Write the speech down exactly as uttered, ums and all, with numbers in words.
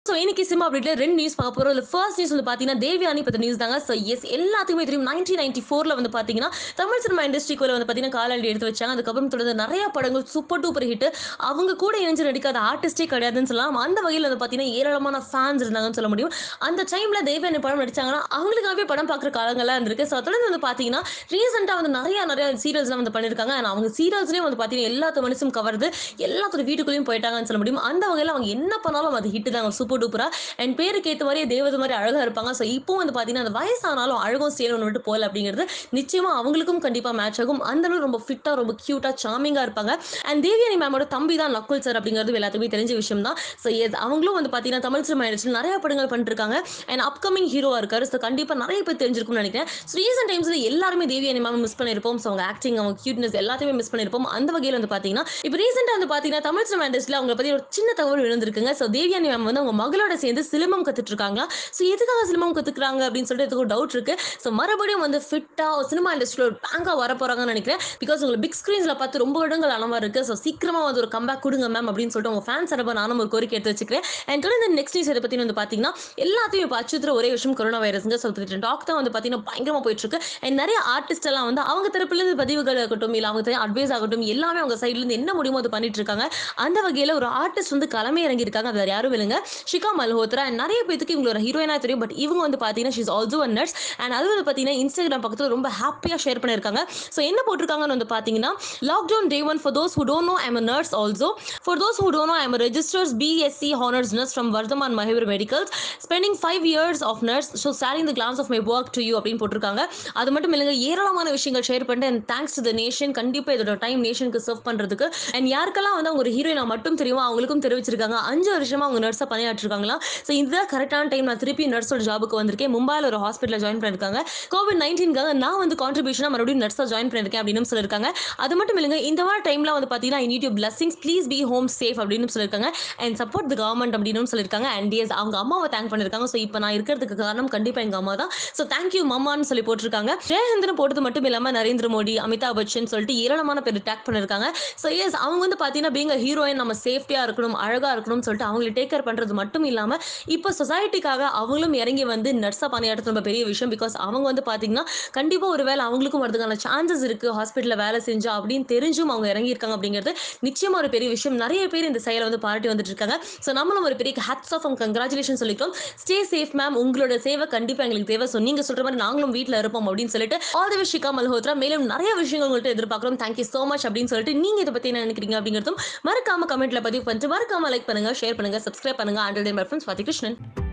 So இன்னைக்கு cinema அப்டேட்ல ரெண்டு news பார்க்க போறோம். அதுல ஃபர்ஸ்ட் நியூஸ் வந்து பார்த்தீங்கன்னா, தேவயானி பத்தி நியூஸ் தாங்க. ஸோ எஸ் எல்லாத்துக்குமே தெரியும். நைன்டீன் நைன்டி ஃபோர்ல வந்து பார்த்தீங்கன்னா, தமிழ் சினிமா இண்டஸ்ட்ரிக்குள்ள வந்து பார்த்தீங்கன்னா, காலடி எடுத்து வச்சாங்க. அதுக்கப்புறம் தொடர்ந்து நெறைய படங்கள் சூப்பர் டூப்பர் ஹிட். அவங்க கூட இணைஞ்சு நடிக்காத ஆர்டிஸ்டே கிடையாதுன்னு சொல்லலாம். அந்த வகையில வந்து பார்த்தீங்கன்னா, ஏராளமான ஃபேன்ஸ் இருந்தாங்கன்னு சொல்ல முடியும். அந்த டைம்ல தேவயானி படம் நடிச்சாங்கன்னா, அவங்களுக்காகவே படம் பார்க்குற காலங்கள்லாம் இருந்திருக்கு. ஸோ தொடர்ந்து வந்து பார்த்தீங்கன்னா, ரீசென்ட்டா வந்து நெறைய நெறைய சீரியல்ஸ்லாம் வந்து பண்ணியிருக்காங்க. அண்ட் அவங்க சீரியல்ஸ்லயும் வந்து பார்த்தீங்கன்னா, எல்லாத்து மனசும் கவருது. எல்லாத்தோட வீட்டுக்குள்ளேயும் போயிட்டாங்கன்னு சொல்ல முடியும். அந்த வகையில அவங்க என்ன பண்ணாலும் அது ஹிட் தாங்க சூப்பர் டூப்பரா. அண்ட் பேருக்கு ஏத்த மாரியே தேவதை மாரி அழகா இருப்பாங்க. ஸோ இப்போ வந்து பார்த்தீங்கன்னா, அந்த வயசானாலும் அழகும் சேரணும் விட்டு போல அப்படிங்கிறது நிச்சயமா அவங்களுக்கும் கண்டிப்பா மேட்ச் ஆகும். அந்த அளவு ரொம்ப ஃபிட்டா, ரொம்ப கியூட்டா, சார்மிங்கா இருப்பாங்க. அண்ட் தேவயானி மேமோட தம்பி தான் நக்குல் சார் அப்படிங்கிறது எல்லாத்துக்குமே தெரிஞ்ச விஷயம் தான். ஸோ எஸ் அவங்களும் வந்து பார்த்தீங்கன்னா, தமிழ் சினிமா இண்டஸ்ட்ரியில நெறைய படங்கள் பண்ணிட்டுருக்காங்க. அண்ட் அப்கமிங் ஹீரோவா இருக்காரு. ஸோ கண்டிப்பா நெறைய பேர் தெரிஞ்சிருக்கும்னு நெனைக்கிறேன். ஸோ ரீசென்ட் டைம்ஸ்ல எல்லாருமே தேவயானி மேம் மிஸ் பண்ணியிருப்போம். ஸோ அவங்க ஆக்டிங், அவங்க கியூட்னஸ் எல்லாத்தையுமே மிஸ் பண்ணியிருப்போம். அந்த வகையில வந்து பார்த்தீங்கன்னா, இப்போ ரீசென்ட்டா வந்து பார்த்தீங்கன்னா, தமிழ் சினிமா இண்டஸ்ட்ரியில அவங்கள பத்தி ஒரு சின்ன தகவல் விழுந்திருக்குங்க. ஸோ தேவயானி மேம் வந்து அவங்க மகளோட சேர்ந்து சிலம்பம் கத்துட்டு இருக்காங்களா. ஸோ எதுக்காக சிலம்பம் கத்துக்கிறாங்க அப்படின்னு சொல்லிட்டு எனக்கு ஒரு டவுட் இருக்கு. ஸோ மறுபடியும் வந்து ஃபிட்டா சினிமா இண்டஸ்ட்ரியில ஒரு பேங்கா வரப்போறாங்கன்னு நினைக்கிறேன். பிகாஸ் உங்களை பிக் ஸ்கிரீன்ஸ்ல பார்த்து ரொம்ப வருடங்கள் ஆன மாதிரி இருக்கு. ஸோ சீக்கிரமா வந்து ஒரு கம்பேக் கொடுங்க மேம் அப்படின்னு சொல்லிட்டு உங்க ஃபேன்ஸ் சார்பா நானும் ஒரு கோரிக்கை எடுத்து வச்சுக்கிறேன். அண்ட் தொடர்ந்து நெக்ஸ்ட் நியூஸ் இதை பத்தி வந்து பாத்தீங்கன்னா, எல்லாத்தையும் இப்போ அச்சுறுத்துற ஒரே விஷயம் கொரோனா வைரஸ்ங்க. ஸோ டாக் தான் வந்து பாத்தீங்கன்னா பயங்கரமா போயிட்டு இருக்கு. அண்ட் நிறைய ஆர்டிஸ்ட் எல்லாம் வந்து அவங்க தரப்புல இருந்து பதிவுகள் ஆகட்டும், இல்ல அவங்க அட்வைஸ் ஆகட்டும், எல்லாமே அவங்க சைட்ல இருந்து என்ன முடியுமோ அதை பண்ணிட்டு இருக்காங்க. அந்த வகையில ஒரு ஆர்டிஸ்ட் வந்து களமே இறங்கி இருக்காங்க. அது வேற யாரும் இல்லைங்க, ஷிகா மல்ஹோத்ரா. நிறைய பேருக்கு இவங்களோட ஹீரோயினா தெரியும். பட் இவங்க வந்து பாத்தீங்கன்னா she's also a nurse. And அது வந்து பாத்தீங்கன்னா இன்ஸ்டாகிராம் பக்கத்துல ரொம்ப ஹாப்பியா ஷேர் பண்ணிருக்காங்க. ஸோ என்ன போட்டிருக்காங்கன்னு வந்து பாத்தீங்கன்னா, lockdown day one for those who don't know I am a nurse also. For those who don't know I am a registers BSc honours nurse from Vardhaman Mahaveer medicals spending five years of nurse so sharing the glance of my work to you அப்படின்னு போட்டிருக்காங்க. அது மட்டும் இல்லைங்க, ஏராளமான விஷயங்கள் share பண்ணிட்டு and thanks to the nation. கண்டிப்பா இதோட டைம் நேஷனுக்கு சர்வ் பண்றதுக்கு. அண்ட் யாருக்கெல்லாம் வந்து அவங்க ஒரு ஹீரோயினா மட்டும் தெரியுமோ அவங்களுக்கும் தெரிவிச்சிருக்காங்க. அஞ்சு வருஷமா அவங்க நர்ஸா பணியாற்றிருக்காங்களா. ஸோ இதுதான் கரெக்டான டைம், நான் திருப்பி நர்ஸோட ஜாபுக்கு வந்திருக்கேன். மும்பைல ஒரு ஹாஸ்பிட்டல்ல ஜாயின் பண்ணிருக்காங்க. கோவிட் நைன்டீன்காக நான் வந்து கான்ட்ரிபியூஷனா மறுபடியும் நர்ஸா ஜாயின் பண்ணிருக்கேன் அப்படின்னு சொல்லிருக்காங்க. அது மட்டும் இல்லைங்க, இந்த மாதிரி டைம்ல வந்து பாத்தீங்கன்னா I need you blessings, please be home safe அப்படின்னு சொல்லிருக்காங்க. அண்ட் சப்போர்ட் தி கவர்மெண்ட் அப்படின்னு சொல்லிருக்காங்க. அண்ட் எஸ் அவங்க அம்மாவை தேங்க் பண்ணிருக்காங்க. ஸோ இப்போ நான் இருக்கிறதுக்கு காரணம் கண்டிப்பா எங்க அம்மா தான். ஸோ தேங்க்யூ மம்மான்னு சொல்லி போட்டிருக்காங்க. ஜெயஹிந்தன் போட்டது மட்டும் இல்லாம நரேந்திர மோடி, அமிதாப் பச்சன் சொல்லிட்டு ஏராளமான பேர் டேக் பண்ணிருக்காங்க. ஸோ எஸ் அவங்க வந்து பாத்தீங்கன்னா பீங் ஹீரோயின் நம்ம சேஃப்டியா இருக்கணும், அழகா இருக்கணும்னு சொல்லிட்டு அவங்களை டேக் கேர் பண்றது மட்டும் இல்லாம இப்போ சொசைட்டிக்காக அவங்களும் இறங்கி வந்து நர்ஸா பணியாற்றுறது ரொம்ப பெரிய விஷயம். பிகாஸ் அவங்க வந்து பாத்தீங்கன்னா கண்டிப்பா ஒரு வேலை அவங்களுக்கும் வரதுக்கான சான்சஸ் இருக்கு ஹாஸ்பிட்டல்ல வேலை செஞ்சா அப்படின்னு தெரிஞ்சும் அவங்க இறங்கி இருக்காங்க அப்படிங்கிறது நிச்சயமா ஒரு பெரிய விஷயம். நிறைய பேர் இந்த செயலை வந்து பாராட்டி வந்துட்டு இருக்காங்க. ஸோ நம்மளும் ஒரு பெரிய ஹேட்ஸ் ஆஃப் அண்ட் கங்க்ராச்சுலேஷன் சொல்லிக்கிறோம். ஸ்டே சேஃப் மேம், உங்களோட சேவை கண்டிப்பா எங்களுக்கு தேவை. ஸோ நீங்க சொல்ற மாதிரி நாங்களும் வீட்டில் இருப்போம் அப்படின்னு சொல்லிட்டு ஆல் தி வே ஷிகா மல்ஹோத்ரா. மேலும் நிறைய விஷயங்கள் உங்கள்கிட்ட எதிர்பார்க்கிறோம். தேங்க்யூ சோ மச் அப்படின்னு சொல்லிட்டு நீங்க இதை பத்தி என்ன நினைக்கிறீங்க அப்படிங்கிறதும் மறக்காம கமெண்ட்ல பதிவு பண்ணிட்டு மறக்காம லைக் பண்ணுங்க, ஷேர் பண்ணுங்க, சப்ஸ்கிரைப் பண்ணுங்க. Until then bye from Swathi Krishnan.